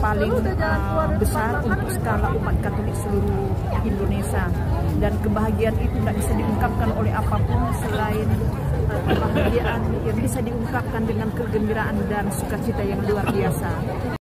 paling besar untuk skala umat Katolik seluruh Indonesia, dan kebahagiaan itu tidak bisa diungkapkan oleh apapun selain kebahagiaan yang bisa diungkapkan dengan kegembiraan dan sukacita yang luar biasa.